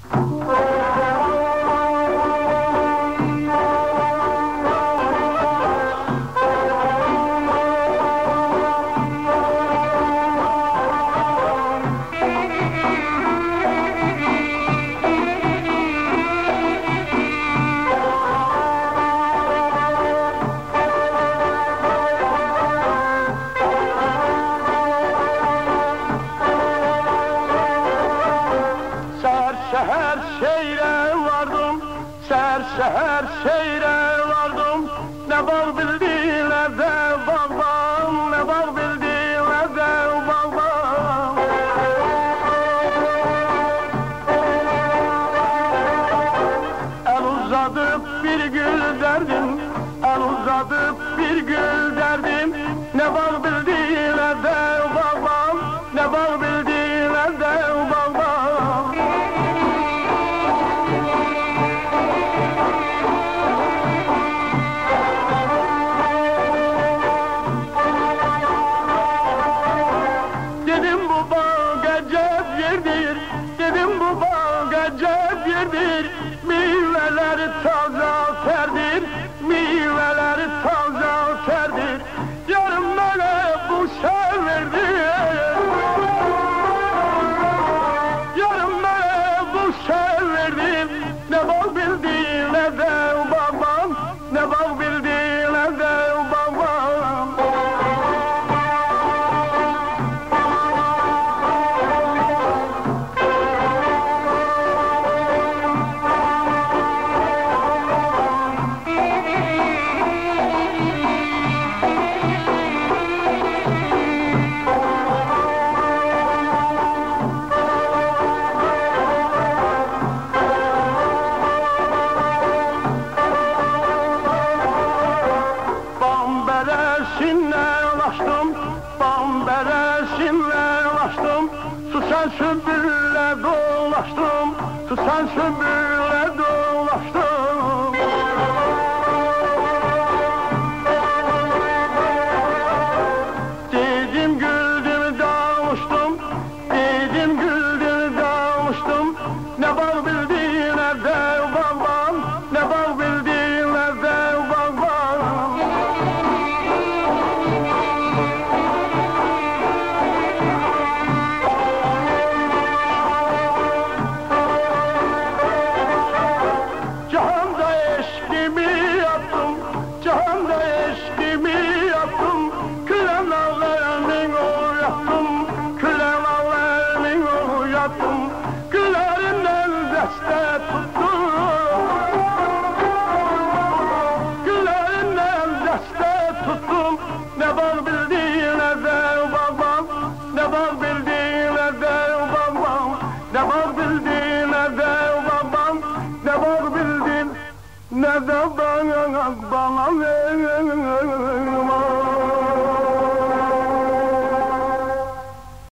Seher şehre vardım, seher şehre vardım. Ne bal bildiler de bağlam, ne bal bildiler de bağlam. El uzadıp bir gül derdim, el uzadıp bir gül derdim. Ne bal bildiler de bağlam, ne bal bildiler de bağlam. Dedim bu bağ gecep yerdir, dedim bu bağ gecep yerdir. Meyveleri taze terdir, meyveleri taze terdir. Yarım bana bu severdi, yarım bana bu severdi. Ne bal bildi ne de babam, ne bal bildi ne de babam. Bambereşinle ulaştım, susan sümbülle dolaştım, susan sümbülle dolaştım. Dedim güldüm davuştum, dedim güldüm davuştum. Ne bal bildi ne de babam, ne bal bildi ne de babam. Cihanda eşkimi yaptım, cihanda eşkimi yaptım. Külen ağlarının uyattım, külen ağlarının uyattım. Güllerinden deste tuttum, güllerinden deste tuttum. Ne bal bildi ne de babam, ne bal bildi ne de babam, ne bal bildi ne de babam, ne bal bildin ne de bana ver.